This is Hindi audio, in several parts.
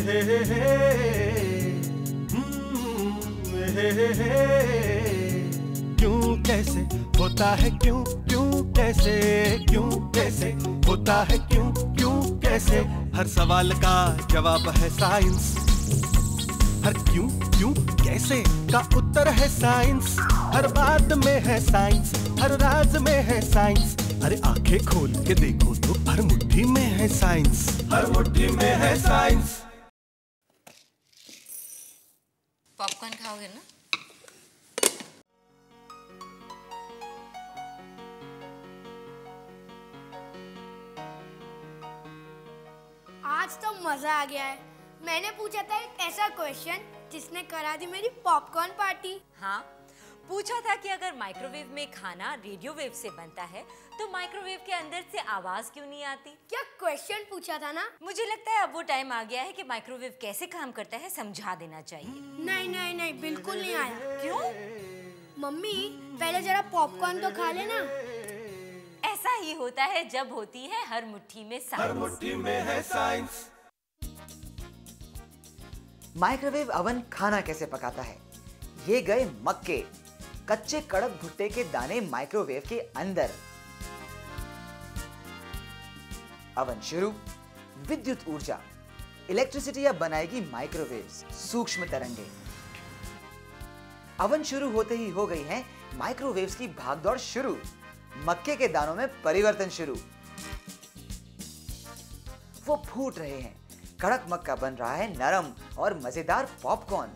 क्यों कैसे होता है, क्यों क्यों कैसे, क्यों कैसे होता है, क्यों क्यों कैसे, हर सवाल का जवाब है साइंस, हर क्यों क्यों कैसे का उत्तर है साइंस, हर बात में है साइंस, हर राज में है साइंस, अरे आंखें खोल के देखो तो हर मुट्ठी में है साइंस, हर मुट्ठी में है साइंस। पॉपकॉर्न खाओगे ना? आज तो मजा आ गया है। मैंने पूछा था एक ऐसा क्वेश्चन जिसने करा दी मेरी पॉपकॉर्न पार्टी। हाँ, पूछा था कि अगर माइक्रोवेव में खाना रेडियो वेव से बनता है तो माइक्रोवेव के अंदर से आवाज क्यों नहीं आती? क्या क्वेश्चन पूछा था ना? मुझे लगता है अब वो टाइम आ गया है कि माइक्रोवेव कैसे काम करता है समझा देना चाहिए। नहीं नहीं नहीं, बिल्कुल नहीं आया। क्यों? मम्मी पहले जरा पॉपकॉर्न तो खा लेना। ऐसा ही होता है जब होती है हर मुट्ठी में साइंस। हर मुट्ठी में है साइंस। माइक्रोवेव अवन खाना कैसे पकाता है? ये गए मक्के, कच्चे कड़क भुट्टे के दाने माइक्रोवेव के अंदर। अवन शुरू, विद्युत ऊर्जा, इलेक्ट्रिसिटी अब बनाएगी माइक्रोवेव्स, सूक्ष्म तरंगे। अवन शुरू होते ही हो गई है माइक्रोवेव्स की भागदौड़ शुरू, मक्के के दानों में परिवर्तन शुरू। वो फूट रहे हैं, कड़क मक्का बन रहा है नरम और मजेदार पॉपकॉर्न।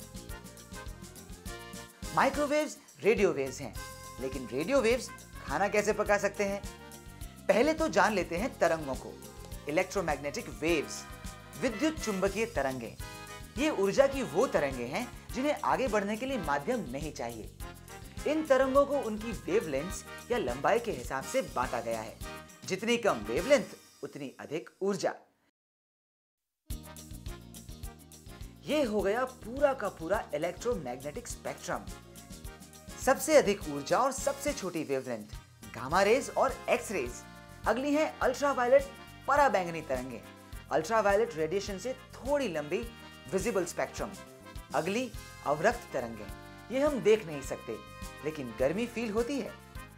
माइक्रोवेव्स रेडियो वेव्स हैं, लेकिन रेडियो वेव्स खाना कैसे पका सकते हैं? पहले तो जान लेते हैं तरंगों को। इलेक्ट्रोमैग्नेटिक वेव्स, विद्युत चुंबकीय तरंगे। ये ऊर्जा की वो तरंगे हैं जिन्हें आगे बढ़ने के लिए माध्यम नहीं चाहिए। इन तरंगों को उनकी वेवलेंथ्स या लंबाई के हिसाब से बांटा गया है। जितनी कम वेवलेंथ उतनी अधिक ऊर्जा। ये हो गया पूरा का पूरा इलेक्ट्रोमैग्नेटिक स्पेक्ट्रम। सबसे अधिक ऊर्जा और सबसे छोटी वेवलेंथ, गामा रेज और एक्स रेज। अगली है अल्ट्रावायलेट पराबैंगनी तरंगे, अल्ट्रावायलेट रेडिएशन से थोड़ी लंबी विजिबल स्पेक्ट्रम। अगली अवरक्त तरंगे, ये हम देख नहीं सकते लेकिन गर्मी फील होती है।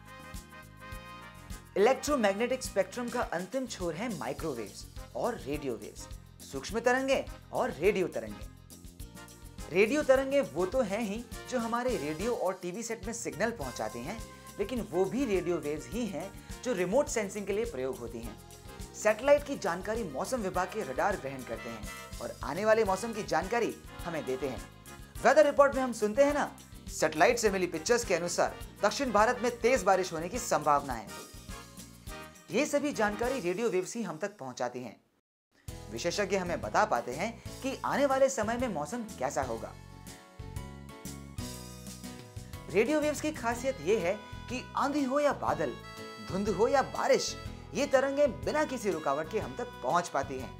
इलेक्ट्रोमैग्नेटिक स्पेक्ट्रम का अंतिम छोर है माइक्रोवेव्स और रेडियो वेव्स, सूक्ष्म तरंगे और रेडियो तरंगे। रेडियो तरंगे वो तो हैं ही जो हमारे रेडियो और टीवी सेट में सिग्नल पहुंचाते हैं, लेकिन वो भी रेडियो वेव्स ही हैं जो रिमोट सेंसिंग के लिए प्रयोग होती हैं। सैटेलाइट की जानकारी मौसम विभाग के रडार ग्रहण करते हैं और आने वाले मौसम की जानकारी हमें देते हैं। वेदर रिपोर्ट में हम सुनते हैं ना, सैटेलाइट से मिली पिक्चर्स के अनुसार दक्षिण भारत में तेज बारिश होने की संभावना है। ये सभी जानकारी रेडियो वेव्स ही हम तक पहुंचाती हैं। विशेषज्ञ हमें बता पाते हैं कि आने वाले समय में मौसम कैसा होगा। रेडियो वेव्स की खासियत यह है कि आंधी हो या बादल, धुंध हो या बारिश, ये तरंगे बिना किसी रुकावट के हम तक पहुंच पाती हैं।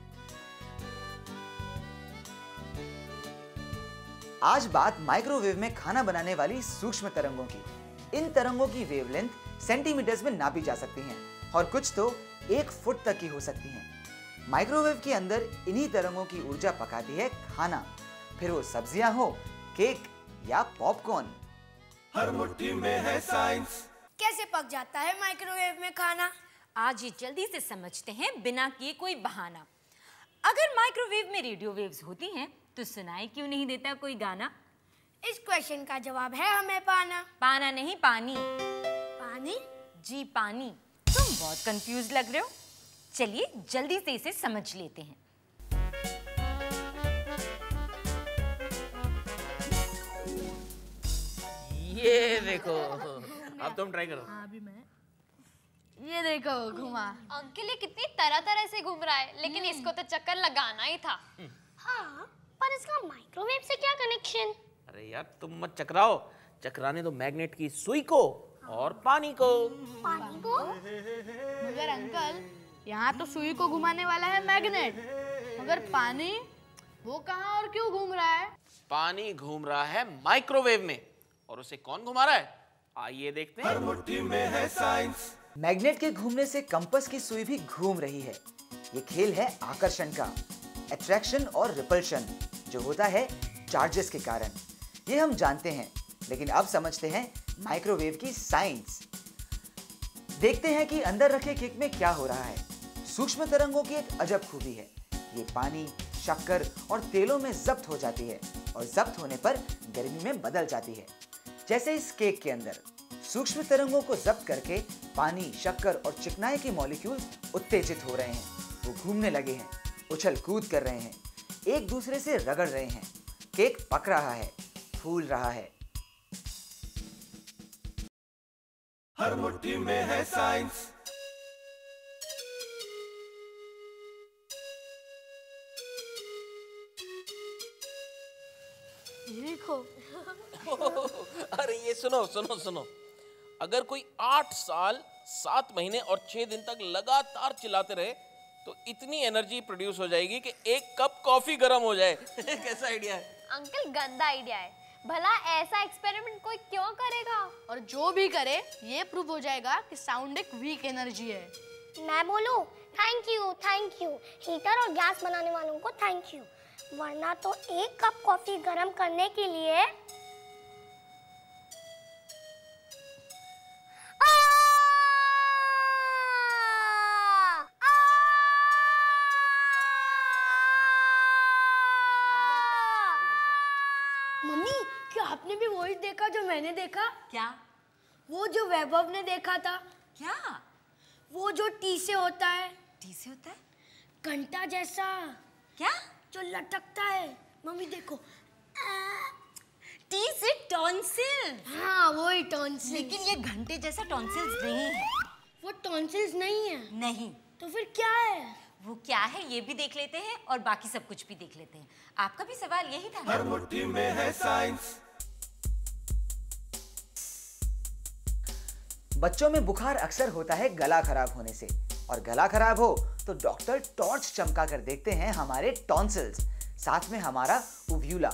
आज बात माइक्रोवेव में खाना बनाने वाली सूक्ष्म तरंगों की। इन तरंगों की वेवलेंथ सेंटीमीटर्स में नापी जा सकती हैं और कुछ तो 1 फुट तक की हो सकती हैं। माइक्रोवेव के अंदर इन्हीं तरंगों की ऊर्जा पकाती है खाना, फिर वो सब्जियां हो, केक या पॉपकॉर्न। हर मुट्ठी में है साइंस। कैसे पक जाता है माइक्रोवेव में खाना? आज ये जल्दी से समझते हैं बिना किए कोई बहाना। अगर माइक्रोवेव में रेडियो वेव्स होती हैं तो सुनाई क्यों नहीं देता कोई गाना? इस क्वेश्चन का जवाब है हमें पाना। पाना नहीं, पानी। पानी? जी पानी। तुम बहुत कंफ्यूज लग रहे हो। चलिए जल्दी से इसे समझ लेते हैं। ये देखो, अब तुम ट्राई करो। हाँ अभी मैं, ये देखो घुमा। अंकल ये कितनी तरह तरह से घूम रहा है, लेकिन इसको तो चक्कर लगाना ही था। हाँ, पर इसका माइक्रोवेव से क्या कनेक्शन? अरे यार तुम मत चकराओ, चकराने दो मैग्नेट की सुई को और पानी को। पानी को? मगर अंकल यहाँ तो सुई को घुमाने वाला है मैग्नेट, मगर पानी वो कहाँ और क्यों घूम रहा है? पानी घूम रहा है माइक्रोवेव में, और उसे कौन घुमा रहा है? आइए देखते हैं। हर मुट्ठी में है साइंस। मैग्नेट के घूमने से कंपास की सुई भी घूम रही है। ये खेल है आकर्षण का। अट्रैक्शन और रिपल्शन, जो होता है चार्जेस के कारण। ये हम जानते हैं, लेकिन अब समझते हैं माइक्रोवेव की साइंस। देखते हैं कि अंदर रखे केक में क्या हो रहा है। सूक्ष्म तरंगों की एक अजब खूबी है, ये पानी, शक्कर और तेलों में जब्त हो जाती है और जब्त होने पर गर्मी में बदल जाती है। जैसे इस केक के अंदर सूक्ष्म तरंगों को जब्त करके पानी, शक्कर और चिकनाई के मॉलिक्यूल उत्तेजित हो रहे हैं। वो घूमने लगे हैं, उछल कूद कर रहे हैं, एक दूसरे से रगड़ रहे हैं। केक पक रहा है, फूल रहा है। हर मुट्ठी में है साइंस। देखो, अरे ये सुनो सुनो सुनो, अगर कोई 8 साल 7 महीने और 6 दिन तक लगातार चिल्लाते रहे तो इतनी एनर्जी प्रोड्यूस हो जाएगी कि एक कप कॉफी गर्म हो जाए। कैसा आइडिया है? अंकल गंदा आइडिया है, भला ऐसा एक्सपेरिमेंट कोई क्यों करेगा? और जो भी करे ये प्रूव हो जाएगा कि साउंड एक वीक एनर्जी है। मैं बोलूं? थैंक यू हीटर और गैस बनाने वालों को थैंक यू, वरना तो एक कप कॉफी गर्म करने के लिए मम्मी, क्या आपने भी वही देखा जो मैंने देखा? क्या? वो जो वैभव ने देखा था, क्या? वो जो टी से होता है, टी से होता है? घंटा जैसा क्या? जो लटकता है। मम्मी देखो। टी से टॉन्सिल। हाँ, वही टॉन्सिल्स। लेकिन ये घंटे जैसा टॉन्सिल्स नहीं है। वो टॉन्सिल्स नहीं है। नहीं। तो फिर क्या है? वो क्या है ये भी देख लेते हैं और बाकी सब कुछ भी देख लेते हैं। आपका भी सवाल यही था ना? हर मुट्ठी में है साइंस। बच्चों में बुखार अक्सर होता है गला खराब होने से, और गला खराब हो तो डॉक्टर टॉर्च चमका कर देखते हैं हमारे टॉन्सिल्स, साथ में हमारा उव्यूला।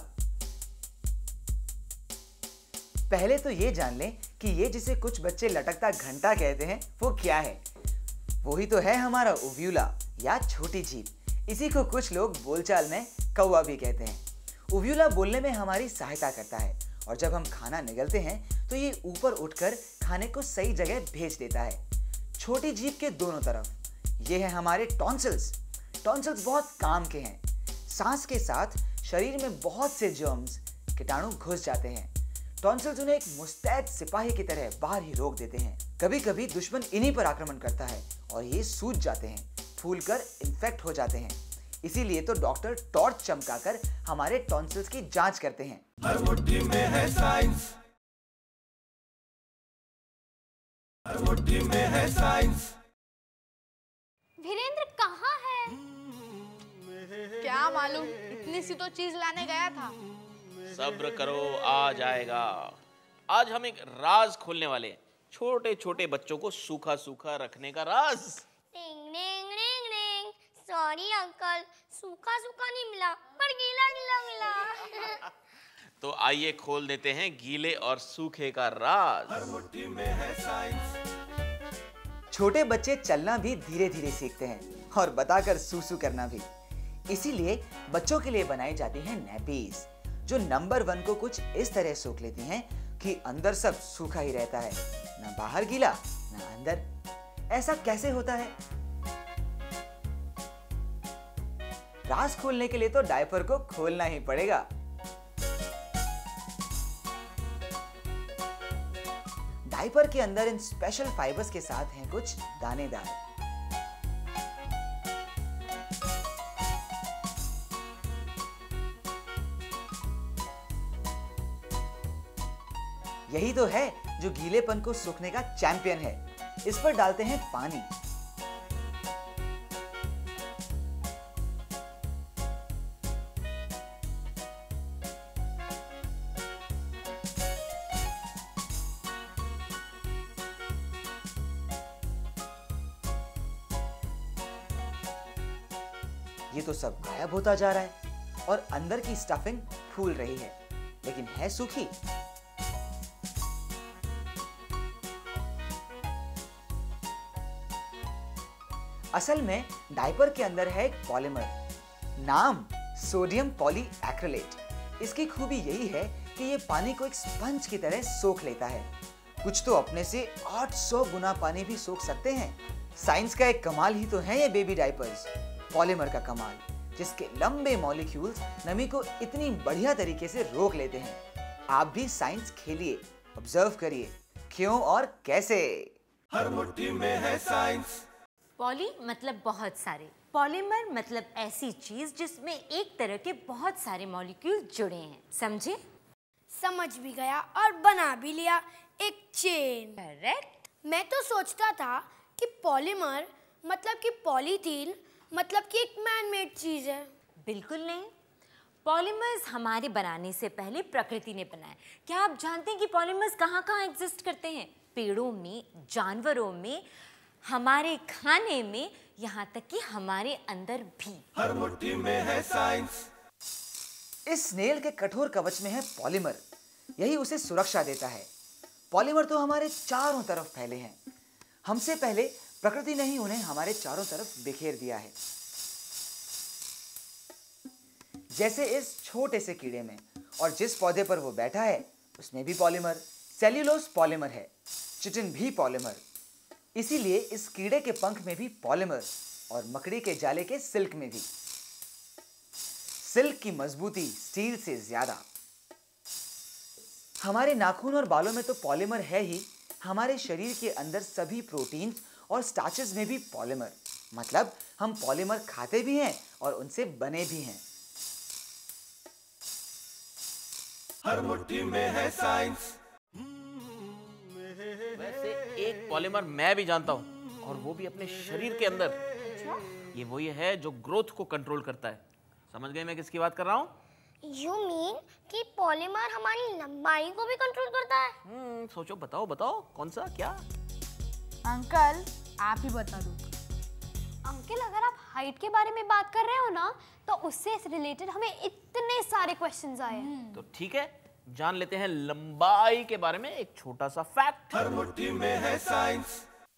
पहले तो ये जान लें कि ये जिसे कुछ बच्चे लटकता घंटा कहते हैं वो क्या है। वही तो है हमारा उव्यूला या छोटी जीभ। इसी को कुछ लोग बोलचाल में कौवा भी कहते हैं। उव्यूला बोलने में हमारी सहायता करता है, और जब हम खाना निगलते हैं तो ये ऊपर उठकर खाने को सही जगह भेज देता है, छोटी जीभ के दोनों तरफ। ये है हमारे टॉन्सिल्स। टॉन्सिल्स बहुत काम के हैं। सांस के साथ शरीर में बहुत से जर्म्स, कीटाणु घुस जाते हैं। टॉन्सिल्स उन्हें एक मुस्तैद सिपाही की तरह बाहर ही रोक देते हैं। कभी कभी दुश्मन इन्हीं पर आक्रमण करता है और ये सूज जाते हैं, फूलकर इन्फेक्ट हो जाते हैं। इसीलिए तो डॉक्टर टॉर्च चमकाकर हमारे टॉन्सिल्स की जांच करते हैं। हर मुट्ठी में है साइंस। हर मुट्ठी में है साइंस। वीरेंद्र कहाँ है? क्या मालूम, इतनी सी तो चीज लाने गया था। सब्र करो, आ जाएगा। आज हम एक राज खोलने वाले हैं, छोटे छोटे बच्चों को सूखा सूखा रखने का राज। Ring ring ring ring. Sorry uncle, सूखा सूखा नहीं मिला पर गीला गीला मिला। तो आइए खोल देते हैं गीले और सूखे का राज। हर मुट्ठी में है साइंस। छोटे बच्चे चलना भी धीरे धीरे सीखते हैं और बताकर सूसू करना भी। इसीलिए बच्चों के लिए बनाई जाती हैं नैपीज, जो नंबर 1 को कुछ इस तरह सोख लेती हैं कि अंदर सब सूखा ही रहता है, ना बाहर गीला ना अंदर। ऐसा कैसे होता है? राज खोलने के लिए तो डायपर को खोलना ही पड़ेगा। डायपर के अंदर इन स्पेशल फाइबर्स के साथ हैं कुछ दानेदार। यही तो है जो गीलेपन को सूखने का चैंपियन है। इस पर डालते हैं पानी। ये तो सब गायब होता जा रहा है और अंदर की स्टफिंग फूल रही है, लेकिन है सूखी। असल में डायपर के अंदर है एक पॉलीमर नाम सोडियम पॉलीएक्रिलेट। इसकी खूबी यही है कि ये पानी को एक स्पंज की तरह सोख लेता है। कुछ तो अपने से 800 गुना पानी भी सोख सकते हैं। साइंस का एक कमाल ही तो है ये बेबी डायपर्स, पॉलीमर का कमाल, जिसके लंबे मॉलिक्यूल्स नमी को इतनी बढ़िया तरीके से रोक लेते हैं। आप भी साइंस खेलिए, ऑब्जर्व करिए क्यों और कैसे। हर मुट्ठी में है साइंस। पॉली मतलब बहुत सारे, पॉलीमर मतलब ऐसी चीज जिसमें एक तरह के बहुत सारे मॉलिक्यूल जुड़े हैं, समझे? समझ भी गया और बना भी लिया, एक चेन। करेक्ट। मैं तो सोचता था कि पॉलीमर मतलब कि पॉलीथीन मतलब कि एक मैन मेड चीज है। बिल्कुल नहीं, पॉलीमर्स हमारे बनाने से पहले प्रकृति ने बनाए। क्या आप जानते हैं कि पॉलीमर्स कहाँ कहाँ एग्जिस्ट करते हैं? पेड़ों में, जानवरों में, हमारे खाने में, यहाँ तक कि हमारे अंदर भी। हर मुट्ठी में है साइंस। इस स्नेल के कठोर कवच में है पॉलीमर, यही उसे सुरक्षा देता है। पॉलीमर तो हमारे चारों तरफ फैले हैं। हमसे पहले प्रकृति ने ही उन्हें हमारे चारों तरफ बिखेर दिया है। जैसे इस छोटे से कीड़े में, और जिस पौधे पर वो बैठा है उसमें भी पॉलीमर। सेल्यूलोज पॉलीमर है, चिटिन भी पॉलीमर। इसीलिए इस कीड़े के पंख में भी पॉलीमर, और मकड़ी के जाले के सिल्क में भी। सिल्क की मजबूती स्टील से ज्यादा। हमारे नाखून और बालों में तो पॉलीमर है ही, हमारे शरीर के अंदर सभी प्रोटीन्स और स्टार्चेस में भी पॉलीमर। मतलब हम पॉलीमर खाते भी हैं और उनसे बने भी हैं। हर मुट्ठी में है साइंस। वैसे एक पॉलीमर मैं भी जानता हूँ, और वो भी अपने शरीर के अंदर। ये वही है जो ग्रोथ को कंट्रोल करता है। समझ गए मैं किसकी बात कर रहा हूँ? You mean कि पॉलीमर हमारी लंबाई को भी कंट्रोल करता है? सोचो, बताओ बताओ कौन सा, क्या? अंकल आप ही बता दो। अंकल अगर आप हाइट के बारे में बात कर रहे हो ना, तो उससे रिलेटेड हमें इतने सारे क्वेश्चंस आए हैं। तो ठीक है, जान लेते हैं लंबाई के बारे में एक छोटा सा फैक्ट। हर मुट्ठी में है साइंस।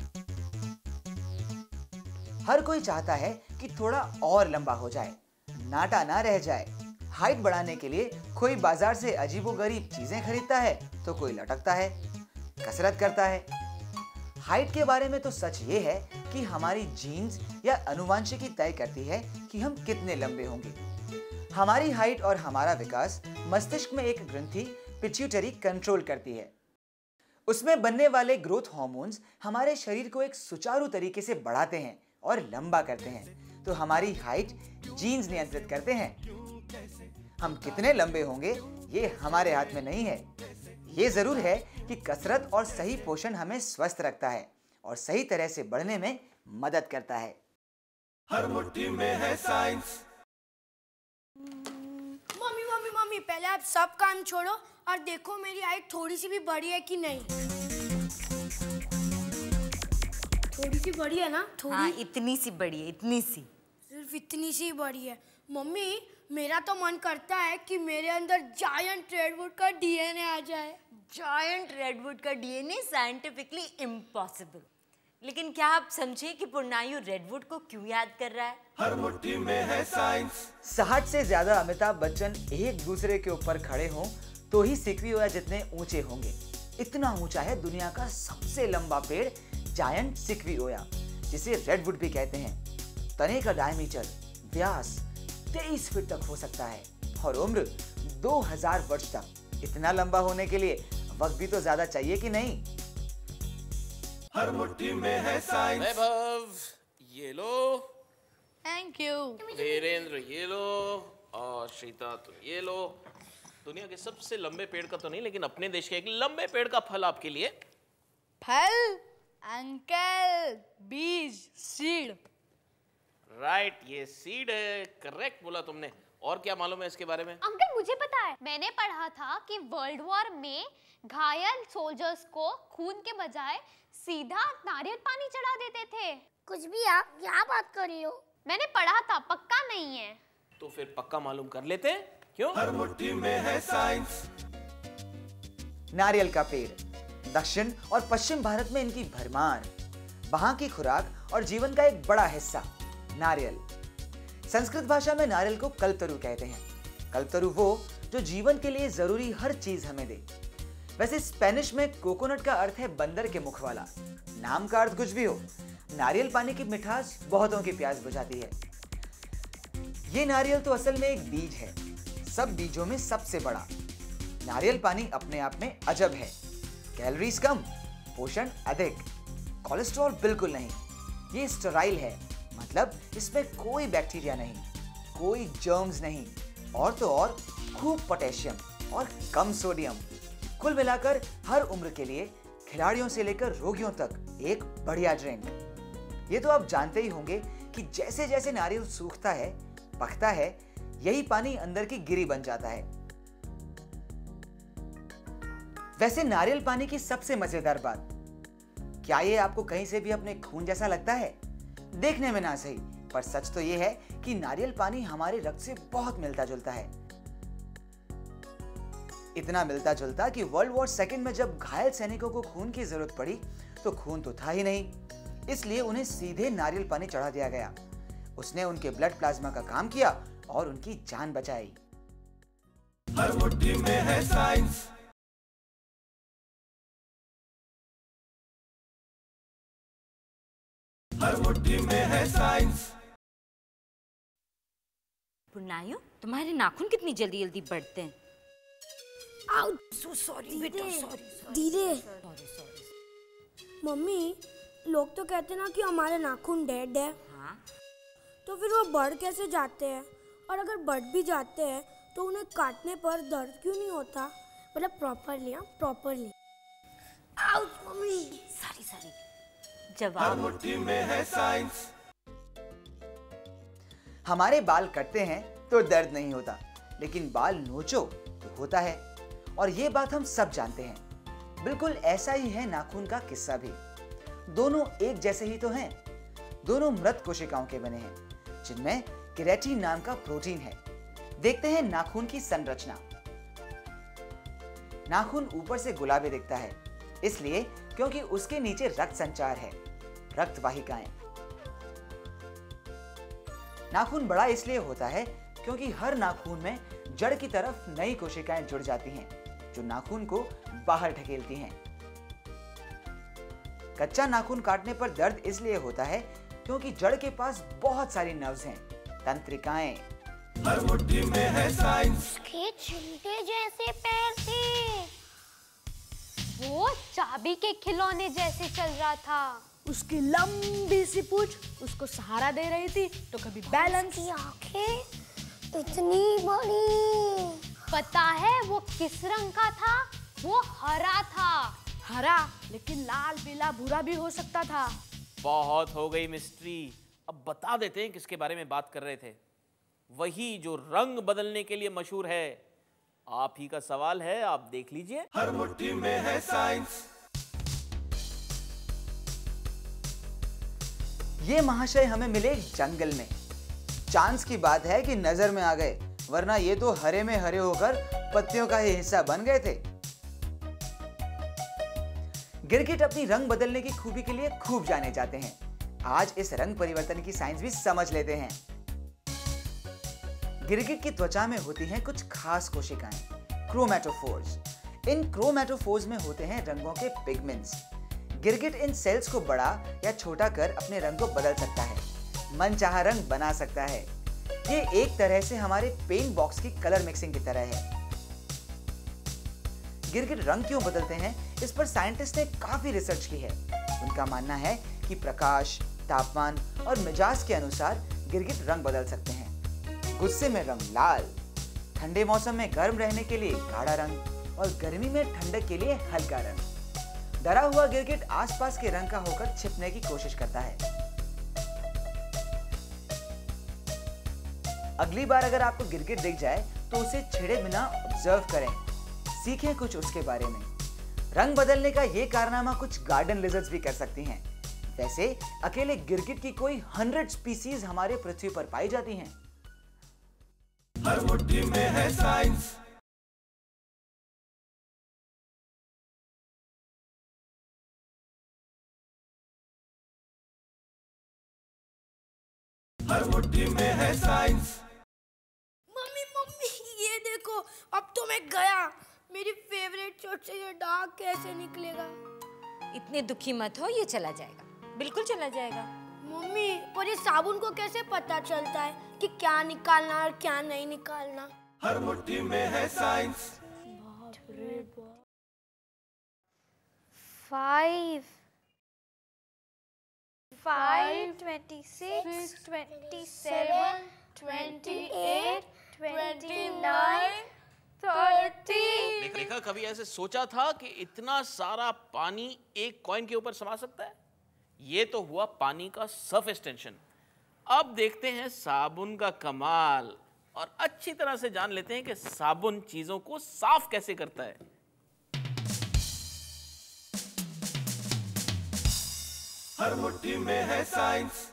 हर कोई चाहता है कि थोड़ा और लंबा हो जाए, नाटा ना रह जाए। हाइट बढ़ाने के लिए कोई बाजार से अजीबोगरीब चीजें खरीदता है, तो कोई लटकता है, कसरत करता है। हाइट के बारे में तो सच ये है कि हमारी जीन्स या अनुवांशिकी तय करती है कि हम कितने लंबे होंगे। हमारी हाइट और हमारा विकास मस्तिष्क में एक ग्रंथि पिट्यूटरी कंट्रोल करती है। उसमें बनने वाले ग्रोथ हार्मोन्स हमारे शरीर को एक सुचारू तरीके से बढ़ाते हैं और लंबा करते हैं। तो हमारी हाइट जीन्स नियंत्रित करते हैं। हम कितने लंबे होंगे ये हमारे हाथ में नहीं है। ये जरूर है कि कसरत और सही पोषण हमें स्वस्थ रखता है और सही तरह से बढ़ने में मदद करता है। हर मुट्ठी में है साइंस। मम्मी मम्मी मम्मी, पहले आप सब काम छोड़ो और देखो मेरी हाइट थोड़ी सी भी बड़ी है कि नहीं। थोड़ी सी बड़ी है ना? थोड़ी? हाँ, इतनी सी बड़ी है, इतनी सी। सिर्फ इतनी सी बड़ी है। मम्मी मेरा तो मन करता है कि मेरे अंदर जायंट रेडवुड का डीएनए आ जाए। जायंट रेडवुड का डीएनए साइंटिफिकली इम्पॉसिबल। लेकिन क्या आप समझे कि पुरनायु रेडवुड को क्यों याद कर रहा है? हर मुट्ठी में है साइंस। 60 से ज्यादा अमिताभ बच्चन एक दूसरे के ऊपर खड़े हों तो ही सिक्वियोया जितने ऊंचे होंगे। इतना ऊंचा है दुनिया का सबसे लंबा पेड़ जायंट सिक्वियोया, जिसे रेडवुड भी कहते हैं। तने का डायमीटर, व्यास 23 फीट तक हो सकता है और उम्र 2000 वर्ष तक। इतना लंबा होने के लिए वक्त भी तो ज्यादा चाहिए कि नहीं? हर मुट्ठी में है साइंस। वैभव ये लो, थैंक यू। वीरेंद्र ये लो, और श्रीता तुम ये लो। दुनिया के सबसे लंबे पेड़ का तो नहीं, लेकिन अपने देश के एक लंबे पेड़ का फल आपके लिए। फल? अंकल बीज, सीड। राइट, ये सीड है, करेक्ट बोला तुमने। और क्या मालूम है इसके बारे में? अंकल मुझे पता है, मैंने पढ़ा था कि वर्ल्ड वॉर में घायल सोल्जर्स को खून के बजाय सीधा नारियल पानी चढ़ा देते थे। कुछ भी आप क्या बात कर रही हो? मैंने पढ़ा था, पक्का नहीं है। तो फिर पक्का मालूम कर लेते हैं, क्यों? हर मुट्ठी में है साइंस। नारियल का पेड़ दक्षिण और पश्चिम भारत में इनकी भरमार। वहां की खुराक और जीवन का एक बड़ा हिस्सा नारियल। संस्कृत भाषा में नारियल को कल्पतरु कहते हैं। कल्पतरु वो जो जीवन के लिए जरूरी हर चीज हमें दे। वैसे स्पेनिश में कोकोनट का अर्थ है बंदर के मुख वाला। नाम का अर्थ कुछ भी हो, नारियल पानी की मिठास बहुतों की प्यास बुझाती है। ये नारियल तो असल में एक बीज है, सब बीजों में सबसे बड़ा। नारियल पानी अपने आप में अजब है। कैलोरीज कम, पोषण अधिक, कोलेस्ट्रॉल बिल्कुल नहीं। ये स्टेराइल है, मतलब इसमें कोई बैक्टीरिया नहीं, कोई जर्म्स नहीं, और तो और खूब पोटेशियम और कम सोडियम। कुल मिलाकर हर उम्र के लिए, खिलाड़ियों से लेकर रोगियों तक एक बढ़िया ड्रिंक। ये तो आप जानते ही होंगे कि जैसे जैसे नारियल सूखता है, पकता है, यही पानी अंदर की गिरी बन जाता है। वैसे नारियल पानी की सबसे मजेदार बात, क्या ये आपको कहीं से भी अपने खून जैसा लगता है? देखने में ना सही, पर सच तो ये है कि नारियल पानी हमारे रक्त से बहुत मिलता जुलता है। इतना मिलता जुलता कि वर्ल्ड वॉर सेकंड में जब घायल सैनिकों को खून की जरूरत पड़ी तो खून तो था ही नहीं, इसलिए उन्हें सीधे नारियल पानी चढ़ा दिया गया। उसने उनके ब्लड प्लाज्मा का काम किया और उनकी जान बचाई। हर मुट्ठी में है साइंस, हर मुट्ठी में है साइंस। पुन्नायु, तुम्हारे नाखून कितनी जल्दी जल्दी बढ़ते हैं। धीरे। मम्मी, लोग तो कहते ना कि हमारे नाखून डेड है। हाँ? तो फिर वो बढ़ कैसे जाते हैं? और अगर बढ़ भी जाते हैं तो उन्हें काटने पर दर्द क्यों नहीं होता? मतलब प्रॉपरली। Ouch mummy. सॉरी। हर जवाब। मुट्ठी में है साइंस। हमारे बाल कटते हैं तो दर्द नहीं होता, लेकिन बाल नोचो तो होता है, और ये बात हम सब जानते हैं। बिल्कुल ऐसा ही है नाखून का किस्सा भी। दोनों एक जैसे ही तो हैं। दोनों मृत कोशिकाओं के बने हैं, जिनमें केराटिन नाम का प्रोटीन है। देखते हैं नाखून की संरचना। नाखून ऊपर से गुलाबी दिखता है, इसलिए क्योंकि उसके नीचे रक्त संचार है, रक्त वाहिकाएं। नाखून बड़ा इसलिए होता है क्योंकि हर नाखून में जड़ की तरफ नई कोशिकाएं जुड़ जाती हैं, जो नाखून को बाहर ढकेलती हैं। कच्चा नाखून काटने पर दर्द इसलिए होता है क्योंकि जड़ के पास बहुत सारी नर्व्स हैं, तंत्रिकाएं। हर मुट्ठी में है साइंस। के चिमटे जैसे पैर थे। वो चाबी के खिलौने जैसे चल रहा था। उसकी लंबी सी पूंछ उसको सहारा दे रही थी, तो कभी बैलेंस। की आंखें इतनी बड़ी। पता है वो किस रंग का था? वो हरा था। हरा, लेकिन लाल, पीला, भूरा भी हो सकता था। बहुत हो गई मिस्ट्री, अब बता देते हैं किसके बारे में बात कर रहे थे। वही जो रंग बदलने के लिए मशहूर है। आप ही का सवाल है, आप देख लीजिए। हर मुट्ठी में है साइंस। ये महाशय हमें मिले जंगल में। चांस की बात है कि नजर में आ गए, वरना ये तो हरे में हरे होकर पत्तियों का ही हिस्सा बन गए थे। गिरगिट अपनी रंग बदलने की खूबी के लिए खूब जाने जाते हैं। आज इस रंग परिवर्तन की साइंस भी समझ लेते हैं। गिरगिट की त्वचा में होती हैं कुछ खास कोशिकाएं, क्रोमैटोफोर्स। इन क्रोमैटोफोर्स में होते हैं रंगों के पिगमेंट्स। गिरगिट इन सेल्स को बड़ा या छोटा कर अपने रंग को बदल सकता है, मनचाहा रंग बना सकता है। ये एक तरह से हमारे पेंट बॉक्स की कलर मिक्सिंग की तरह है। गिरगिट रंग क्यों बदलते हैं, इस पर साइंटिस्ट ने काफी रिसर्च की है। उनका मानना है कि प्रकाश, तापमान और मिजाज के अनुसार गिरगिट रंग बदल सकते हैं। गुस्से में रंग लाल, ठंडे मौसम में गर्म रहने के लिए गाढ़ा रंग, और गर्मी में ठंडक के लिए हल्का रंग। डरा हुआ गिरगिट आसपास के रंग का होकर छिपने की कोशिश करता है। अगली बार अगर आपको गिरगिट दिख जाए तो उसे छेड़े बिना ऑब्जर्व करें, सीखें कुछ उसके बारे में। रंग बदलने का ये कारनामा कुछ गार्डन लिजर्ड्स भी कर सकती हैं। वैसे अकेले गिरगिट की कोई 100 स्पीसीज हमारे पृथ्वी पर पाई जाती हैं। हर मुट्ठी में है साइंस। हर मुट्ठी में है साइंस। मम्मी मम्मी ये देखो, अब तो मैं गया। मेरी फेवरेट चोट से ये दाग कैसे निकलेगा? इतने दुखी मत हो, ये चला जाएगा, बिल्कुल चला जाएगा। मम्मी पर ये साबुन को कैसे पता चलता है कि क्या निकालना और क्या नहीं निकालना? हर मुट्ठी में है साइंस। 5 5 26 27 28 29 30। देखा कभी ऐसे सोचा था कि इतना सारा पानी एक कॉइन के ऊपर समा सकता है? ये तो हुआ पानी का सरफेस टेंशन। अब देखते हैं साबुन का कमाल और अच्छी तरह से जान लेते हैं कि साबुन चीजों को साफ कैसे करता है। हर मुट्ठी में है साइंस।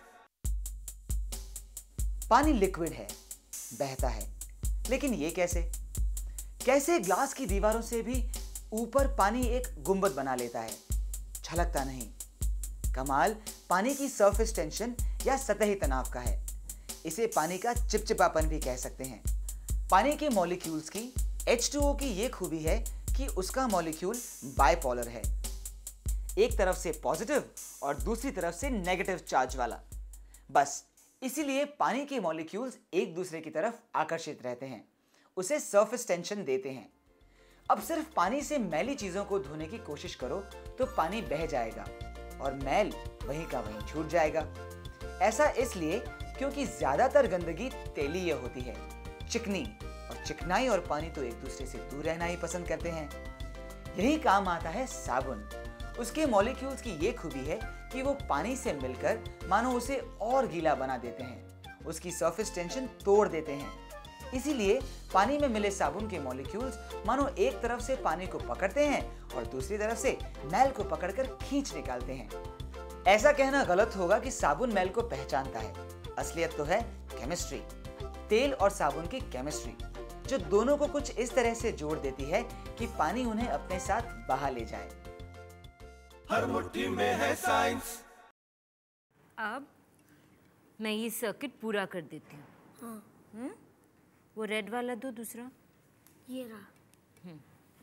पानी लिक्विड है, बहता है, लेकिन ये कैसे? कैसे ग्लास की दीवारों से भी ऊपर पानी एक गुंबद बना लेता है, छलकता नहीं। कमाल पानी की सरफेस टेंशन या सतही तनाव का है। इसे पानी का चिपचिपापन भी कह सकते हैं। पानी के मॉलिक्यूल्स की H2O की ये खूबी है कि उसका मॉलिक्यूल बाइपोलर है, एक तरफ से पॉजिटिव और दूसरी तरफ से नेगेटिव चार्ज वाला। बस इसीलिए पानी के मॉलिक्यूल्स एक दूसरे की तरफ आकर्षित रहते हैं, उसे सरफेस टेंशन देते हैं। अब सिर्फ पानी से मैली चीजों को धोने की कोशिश करो तो पानी बह जाएगा और मैल वहीं का वहीं छूट जाएगा। ऐसा इसलिए क्योंकि ज्यादातर गंदगी तेलीय होती है, चिकनी, और चिकनाई और पानी तो एक दूसरे से दूर रहना ही पसंद करते हैं। यही काम आता है साबुन। उसके मॉलिक्यूल्स की ये खूबी है कि वो पानी से मिलकर मानो उसे और गीला बना देते हैं, उसकी सरफेस टेंशन तोड़ देते हैं। इसीलिए पानी में मिले साबुन के मॉलिक्यूल्स मानो एक तरफ से पानी को पकड़ते हैं और दूसरी तरफ से मैल को पकड़कर खींच निकालते हैं। ऐसा कहना गलत होगा कि साबुन मैल को पहचानता है। असलियत तो है केमिस्ट्री, तेल और साबुन की केमिस्ट्री, जो दोनों को कुछ इस तरह से जोड़ देती है कि पानी उन्हें अपने साथ बहा ले जाए। हर मुट्ठी में है साइंस। अब मैं ये सर्किट पूरा कर देती हूँ। हाँ। वो रेड वाला दो, दूसरा ये रहा।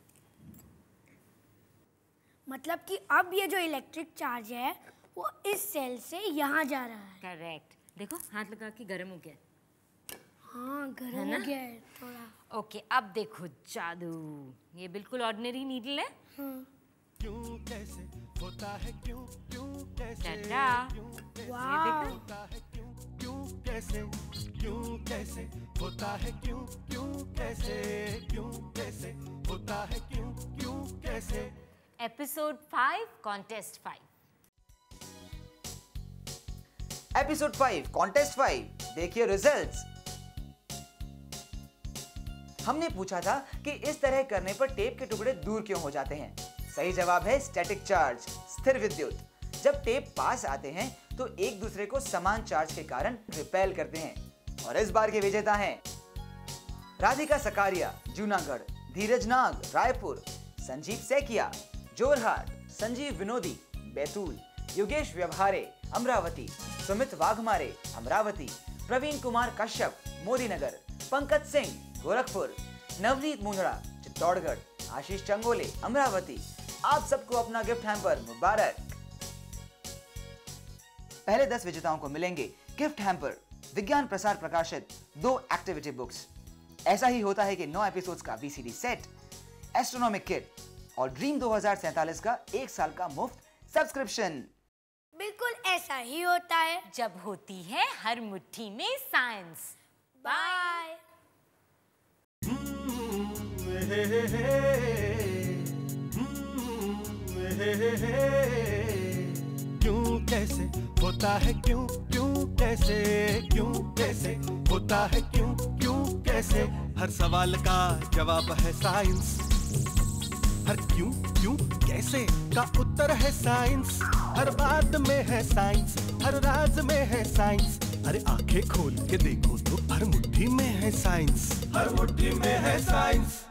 मतलब कि अब ये जो इलेक्ट्रिक चार्ज है वो इस सेल से यहाँ जा रहा है। करेक्ट। देखो हाथ लगा के गर्म हो गया। हाँ गर्म हो गया है थोड़ा। ओके, अब देखो जादू। ये बिल्कुल ऑर्डिनरी नीडल है। क्यों कैसे होता है, क्यों क्यों कैसे, टाटा। वाह। होता है क्यों क्यों कैसे, क्यों कैसे होता है, क्यों क्यों कैसे, क्यों कैसे होता है, क्यों क्यों कैसे। Episode 5 contest 5। एपिसोड 5 कॉन्टेस्ट 5, देखिए रिजल्ट्स। हमने पूछा था कि इस तरह करने पर टेप के टुकड़े दूर क्यों हो जाते हैं। सही जवाब है स्टैटिक चार्ज, स्थिर विद्युत। जब टेप पास आते हैं तो एक दूसरे को समान चार्ज के कारण रिपेल करते हैं। और इस बार के विजेता हैं राधिका सकारिया जूनागढ़, धीरज नाग रायपुर, संजीव सैकिया जोरहाट, संजीव विनोदी बैतूल, योगेश व्यवहारे अमरावती, सुमित वाघमारे अमरावती, प्रवीण कुमार कश्यप मोदीनगर, पंकज सिंह गोरखपुर, नवनीत मुंदड़ा चित्तौड़गढ़, आशीष चंगोले अमरावती। आप सबको अपना गिफ्ट हैम्पर मुबारक। पहले 10 विजेताओं को मिलेंगे गिफ्ट हैम्पर, विज्ञान प्रसार प्रकाशित 2 एक्टिविटी बुक्स। ऐसा ही होता है कि 9 एपिसोड्स का VCD सेट, एस्ट्रोनॉमिक किट और ड्रीम 2047 का 1 साल का मुफ्त सब्सक्रिप्शन। बिल्कुल ऐसा ही होता है जब होती है हर मुट्ठी में साइंस। बाय। क्यों कैसे होता है, क्यों क्यों कैसे, क्यों कैसे होता है, क्यों क्यों कैसे। हर सवाल का जवाब है साइंस। हर क्यों क्यों कैसे का उत्तर है साइंस। हर बात में है साइंस, हर राज में है साइंस। अरे आंखें खोल के देखो तो हर मुट्ठी में है साइंस। हर मुट्ठी में है साइंस।